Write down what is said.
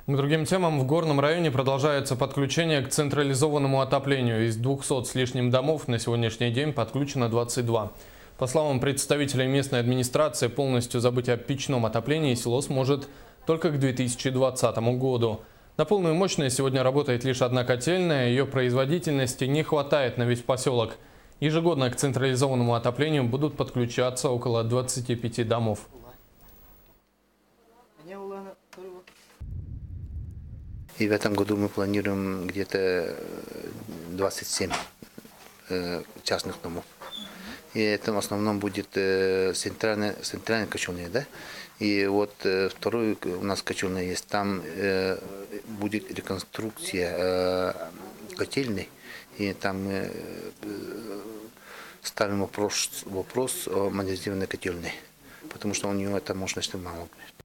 К другим темам. В Горном районе продолжается подключение к централизованному отоплению. Из 200 с лишним домов на сегодняшний день подключено 22. По словам представителей местной администрации, полностью забыть о печном отоплении село сможет только к 2020 году. На полную мощность сегодня работает лишь одна котельная, ее производительности не хватает на весь поселок. Ежегодно к централизованному отоплению будут подключаться около 25 домов. И в этом году мы планируем где-то 27 частных домов. И это в основном будет центральная кочевня, да? И вот второй у нас кочевня есть, там будет реконструкция котельной, и там мы ставим вопрос о модернизированной котельной, потому что у нее эта мощность мало.